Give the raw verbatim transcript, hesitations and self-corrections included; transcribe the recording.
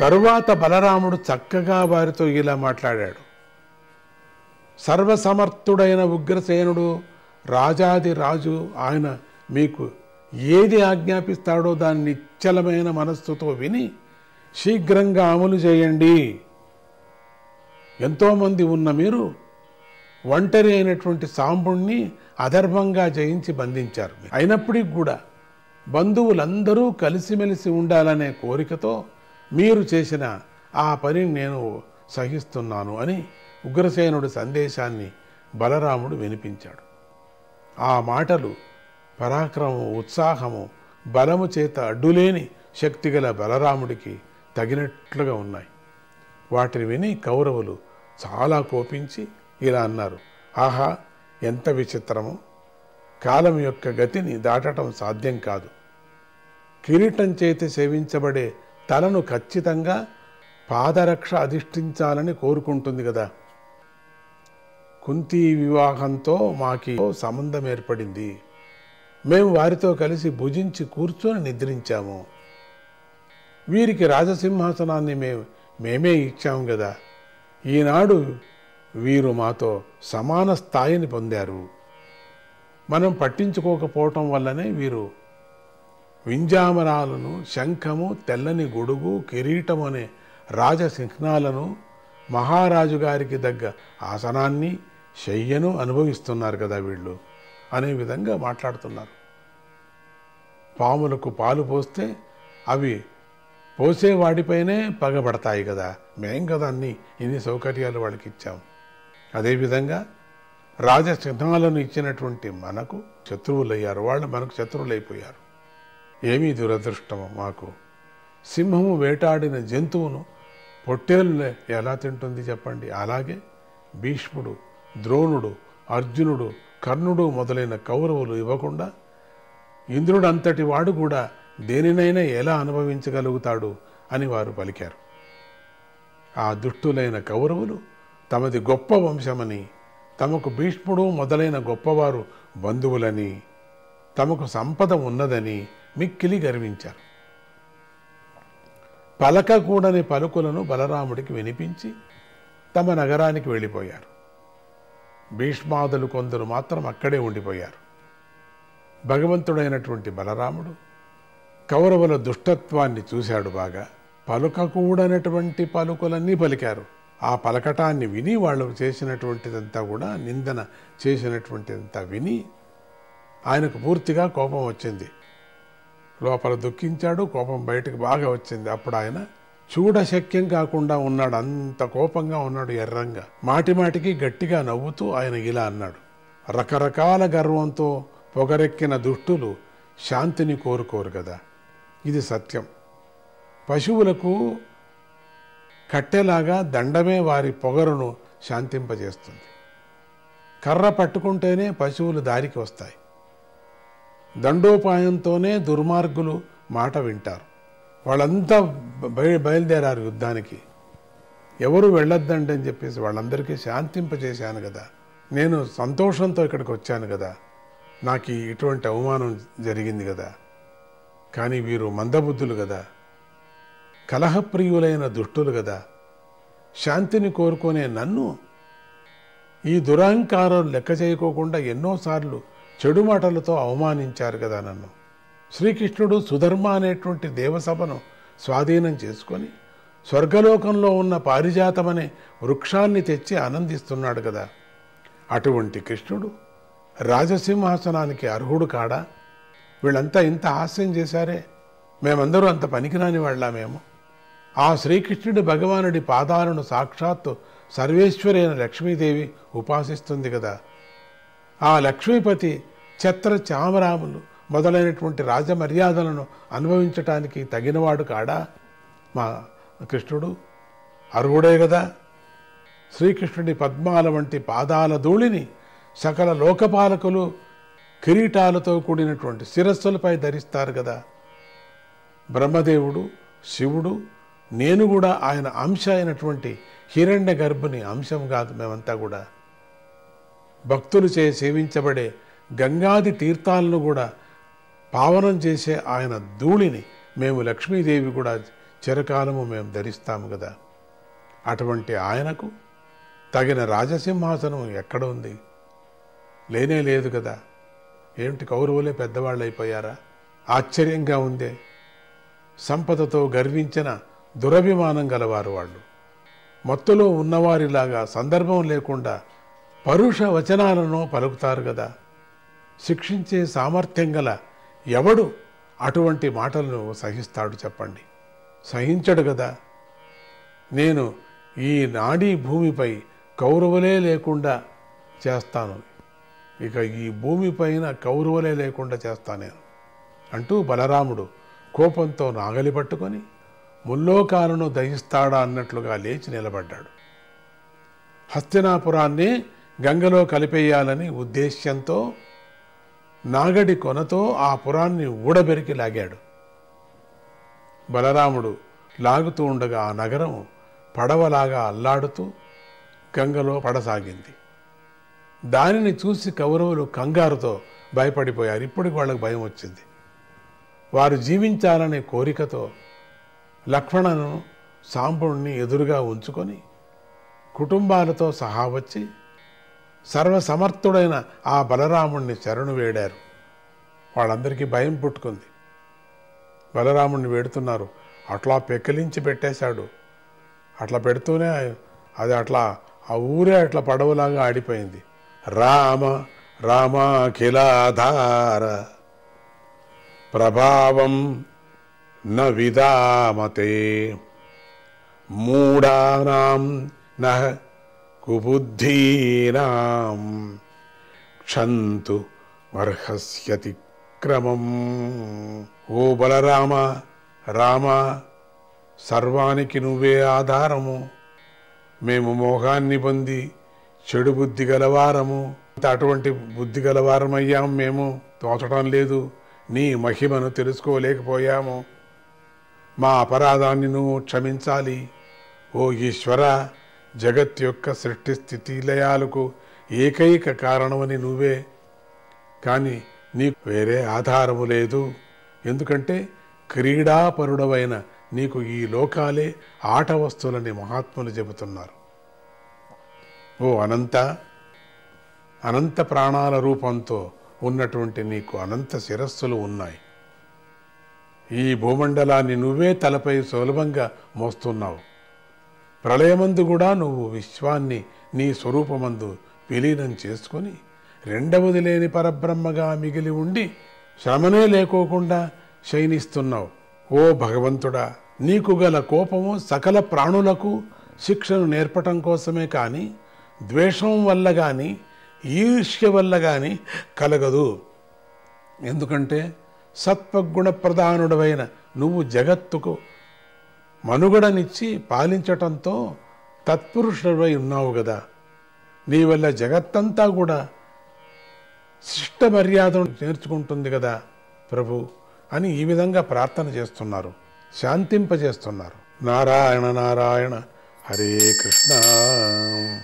తరువాత బలరాముడు చక్కగా వారితో ఇలా మాట్లాడాడు. సర్వసమర్థుడైన ఉగ్రసేనుడు రాజాది రాజు ఆయన మీకు ఏది ఆజ్ఞాపిస్తాడో దాన్ని నిశ్చలమైన మనస్సుతో విని శీఘ్రంగా అమలు చేయండి. ఎంతోమంది ఉన్న మీరు ఒంటరి అయినటువంటి సాంబుణ్ణి అధర్మంగా జయించి బంధించారు. అయినప్పటికీ కూడా బంధువులందరూ కలిసిమెలిసి ఉండాలనే కోరికతో మీరు చేసిన ఆ పని నేను సహిస్తున్నాను అని ఉగ్రసేనుడి సందేశాన్ని బలరాముడు వినిపించాడు. ఆ మాటలు పరాక్రమము, ఉత్సాహము, బలము చేత అడ్డులేని శక్తిగల బలరాముడికి తగినట్లుగా ఉన్నాయి. వాటిని విని కౌరవులు చాలా కోపించి ఇలా అన్నారు, ఆహా ఎంత విచిత్రము! కాలం యొక్క గతిని దాటడం సాధ్యం కాదు. కిరీటం చేతి సేవించబడే తలను ఖచ్చితంగా పాదరక్ష అధిష్ఠించాలని కోరుకుంటుంది కదా. కుంతి వివాహంతో మాకి సంబంధం ఏర్పడింది. మేము వారితో కలిసి భుజించి కూర్చొని నిద్రించాము. వీరికి రాజసింహాసనాన్ని మేము మేమే ఇచ్చాము కదా. ఈనాడు వీరు మాతో సమాన స్థాయిని పొందారు. మనం పట్టించుకోకపోవటం వల్లనే వీరు వింజామరాలను, శంఖము, తెల్లని గొడుగు, కిరీటం అనే రాజసింహనాలను, మహారాజు గారికి దగ్గ ఆసనాన్ని, శయ్యను అనుభవిస్తున్నారు కదా వీళ్ళు అనే విధంగా మాట్లాడుతున్నారు. పాములకు పాలు పోస్తే అవి పోసేవాడిపైనే పగబడతాయి కదా. మేం కదా అన్ని ఇన్ని సౌకర్యాలు వాళ్ళకి ఇచ్చాం. అదేవిధంగా రాజసింహాలను ఇచ్చినటువంటి మనకు శత్రువులయ్యారు. వాళ్ళు మనకు శత్రువులైపోయారు. ఏమీ దురదృష్టము మాకు. సింహము వేటాడిన జంతువును పొట్టేలు ఎలా తింటుంది చెప్పండి. అలాగే భీష్ముడు, ద్రోణుడు, అర్జునుడు, కర్ణుడు మొదలైన కౌరవులు ఇవ్వకుండా ఇంద్రుడు అంతటి వాడు కూడా దేనినైనా ఎలా అనుభవించగలుగుతాడు అని వారు పలికారు. ఆ దుష్టులైన కౌరవులు తమది గొప్ప వంశమని, తమకు భీష్ముడు మొదలైన గొప్పవారు బంధువులని, తమకు సంపద ఉన్నదని మిక్కిలి గర్వించారు. పలకకూడని పలుకులను బలరాముడికి వినిపించి తమ నగరానికి వెళ్ళిపోయారు. భీష్మాదులు కొందరు మాత్రం అక్కడే ఉండిపోయారు. భగవంతుడైనటువంటి బలరాముడు కౌరవుల దుష్టత్వాన్ని చూశాడు బాగా. పలుకకూడనటువంటి పలుకులన్నీ పలికారు. ఆ పలకటాన్ని విని వాళ్ళు చేసినటువంటిదంతా కూడా నిందన చేసినటువంటిదంతా విని ఆయనకు పూర్తిగా కోపం వచ్చింది. లోపల దుఃఖించాడు. కోపం బయటకు బాగా వచ్చింది. అప్పుడు ఆయన చూడశక్యం కాకుండా ఉన్నాడు. అంత కోపంగా ఉన్నాడు, ఎర్రంగా. మాటి మాటికి గట్టిగా నవ్వుతూ ఆయన ఇలా అన్నాడు, రకరకాల గర్వంతో పొగరెక్కిన దుష్టులు శాంతిని కోరుకోరు కదా. ఇది సత్యం. పశువులకు కట్టెలాగా దండమే వారి పొగరును శాంతింపజేస్తుంది. కర్ర పట్టుకుంటేనే పశువులు దారికి వస్తాయి. దండోపాయంతోనే దుర్మార్గులు మాట వింటారు. వాళ్ళంతా బయ బయలుదేరారు యుద్ధానికి. ఎవరు వెళ్ళొద్దండి అని చెప్పేసి వాళ్ళందరికీ శాంతింపజేశాను కదా. నేను సంతోషంతో ఇక్కడికి వచ్చాను కదా. నాకు ఇటువంటి అవమానం జరిగింది కదా. కానీ వీరు మందబుద్ధులు కదా, కలహప్రియులైన దుష్టులు కదా. శాంతిని కోరుకునే నన్ను ఈ దురహంకారం లెక్క చేయకోకుండా ఎన్నోసార్లు చెడు మాటలతో అవమానించారు కదా నన్ను. శ్రీకృష్ణుడు సుధర్మ అనేటువంటి దేవసభను స్వాధీనం చేసుకొని స్వర్గలోకంలో ఉన్న పారిజాతమనే వృక్షాన్ని తెచ్చి ఆనందిస్తున్నాడు కదా. అటువంటి కృష్ణుడు రాజసింహాసనానికి అర్హుడు కాడా? వీళ్ళంతా ఇంత హాస్యం చేశారే. మేమందరూ అంత పనికిరాని వాళ్ళమేమో. ఆ శ్రీకృష్ణుడి భగవానుడి పాదాలను సాక్షాత్తు సర్వేశ్వరైన లక్ష్మీదేవి ఉపాసిస్తుంది కదా. ఆ లక్ష్మీపతి ఛత్ర చామరాములు మొదలైనటువంటి రాజమర్యాదలను అనుభవించటానికి తగినవాడు కాడా మా కృష్ణుడు? అర్హుడే కదా. శ్రీకృష్ణుడి పద్మాల వంటి పాదాల ధూళిని సకల లోకపాలకులు కిరీటాలతో కూడినటువంటి శిరస్సులపై ధరిస్తారు కదా. బ్రహ్మదేవుడు, శివుడు, నేను కూడా ఆయన అంశ అయినటువంటి హిరణ్య గర్భుని అంశం కాదు మేమంతా కూడా. భక్తులు చే సేవించబడే గంగాది తీర్థాలను కూడా పావనం చేసే ఆయన ధూళిని మేము లక్ష్మీదేవి కూడా చిరకాలము మేము ధరిస్తాము కదా. అటువంటి ఆయనకు తగిన రాజసింహాసనం ఎక్కడ ఉంది? లేనే లేదు కదా. ఏమిటి కౌరవులే పెద్దవాళ్ళు అయిపోయారా? ఆశ్చర్యంగా ఉందే. సంపదతో గర్వించిన దురభిమానం గలవారు వాళ్ళు. మత్తులో ఉన్నవారిలాగా సందర్భం లేకుండా పరుష వచనాలను పలుకుతారు కదా. శిక్షించే సామర్థ్యం గల ఎవడు అటువంటి మాటలను సహిస్తాడు చెప్పండి? సహించడు కదా. నేను ఈ నాడీ భూమిపై కౌరవులే లేకుండా చేస్తాను, ఇక ఈ భూమిపైన కౌరవులే లేకుండా చేస్తాను నేను అంటూ బలరాముడు కోపంతో నాగలి పట్టుకొని ముల్లోకాలను దహిస్తాడా అన్నట్లుగా లేచి నిలబడ్డాడు. హస్తినాపురాన్ని గంగలో కలిపేయాలని ఉద్దేశ్యంతో నాగడి కొనతో ఆ పురాన్ని ఊడబెరికి లాగాడు. బలరాముడు లాగుతూ ఉండగా ఆ నగరం పడవలాగా అల్లాడుతూ గంగలో పడసాగింది. దానిని చూసి కౌరవులు కంగారుతో భయపడిపోయారు. ఇప్పటికి వాళ్ళకు భయం వచ్చింది. వారు జీవించాలనే కోరికతో లక్ష్మణను సాంబుణ్ణి ఎదురుగా ఉంచుకొని కుటుంబాలతో సహా వచ్చి సర్వసమర్థుడైన ఆ బలరాముణ్ణి శరణు వేడారు. వాళ్ళందరికీ భయం పుట్టుకుంది. బలరాముణ్ణి వేడుతున్నారు. అట్లా పెకిలించి పెట్టేశాడు. అట్లా పెడుతూనే అది అట్లా ఆ ఊరే అట్లా పడవలాగా ఆడిపోయింది. రామ రామాఖిలాధార ప్రభావం న విదామతే మూఢానాం నః కుబుద్ధీనాం క్షంతు అర్హస్యతి క్రమం. ఓ బలరామ, రామ, సర్వానికి నువ్వే ఆధారము. మేము మోహాన్ని పొంది చెడు బుద్ధి గలవారము. అటువంటి బుద్ధి గలవారమయ్యాం. మేము తోచడం లేదు. నీ మహిమను తెలుసుకోలేకపోయాము. మా అపరాధాన్ని నువ్వు క్షమించాలి. ఓ ఈశ్వర, జగత్ యొక్క సృష్టి స్థితి లయాలకు ఏకైక కారణమని నువ్వే, కానీ నీకు వేరే ఆధారము లేదు. ఎందుకంటే క్రీడాపరుడవైన నీకు ఈ లోకాలే ఆట వస్తువులని మహాత్ములు చెబుతున్నారు. ఓ అనంత, అనంత ప్రాణాల రూపంతో ఉన్నటువంటి నీకు అనంత శిరస్సులు ఉన్నాయి. ఈ భూమండలాన్ని నువ్వే తలపై సులభంగా మోస్తున్నావు. ప్రళయమందు కూడా నువ్వు విశ్వాన్ని నీ స్వరూపమందు విలీనం చేసుకొని రెండవది లేని పరబ్రహ్మగా మిగిలి ఉండి శ్రమనే లేకోకుండా శయనిస్తున్నావు. ఓ భగవంతుడా, నీకు గల కోపము సకల ప్రాణులకు శిక్షను నేర్పటం కోసమే కానీ ద్వేషం వల్ల కానీ ఈర్ష్య వల్ల కానీ కలగదు. ఎందుకంటే సత్వగుణ ప్రధానుడవైన నువ్వు జగత్తుకు మనుగడనిచ్చి పాలించటంతో తత్పురుషుడవై ఉన్నావు కదా. నీ వల్ల జగత్తంతా కూడా శిష్ట మర్యాదను నేర్చుకుంటుంది కదా ప్రభు అని ఈ విధంగా ప్రార్థన చేస్తున్నారు, శాంతింపజేస్తున్నారు. నారాయణ నారాయణ హరే కృష్ణ.